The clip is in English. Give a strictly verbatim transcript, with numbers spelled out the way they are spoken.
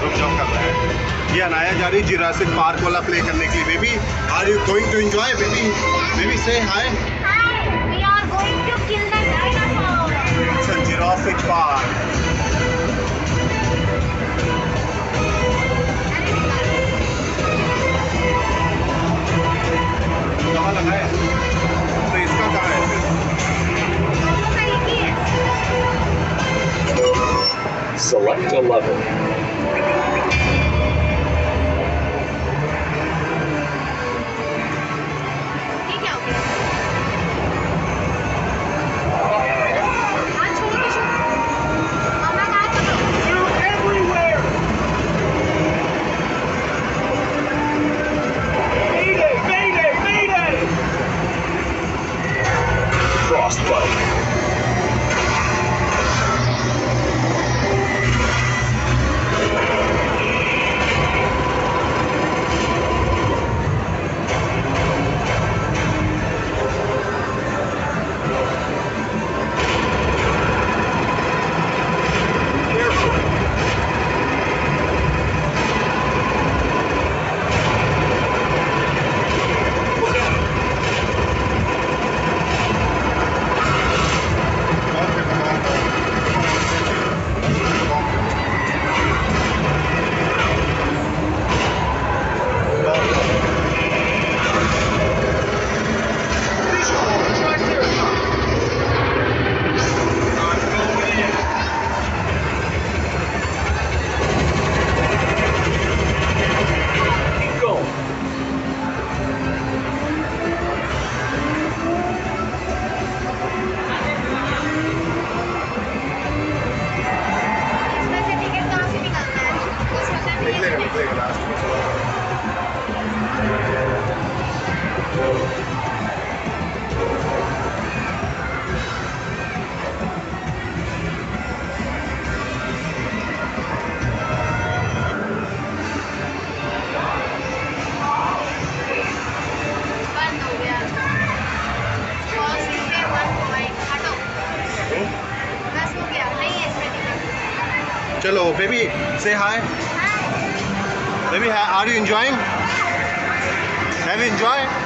रुक जाओ कर रहा है। ये अनाया जा रही जुरासिक पार्क वाला प्ले करने के लिए। Baby are you going to enjoy? Baby baby से hi. Hi, we are going to kill the dinosaur. It's a Jurassic Park. कहाँ लगा है? तो इसका कहाँ है फिर? Select a level. Frostbite. चलो बेबी से hi. Baby are you enjoying? Have you enjoyed?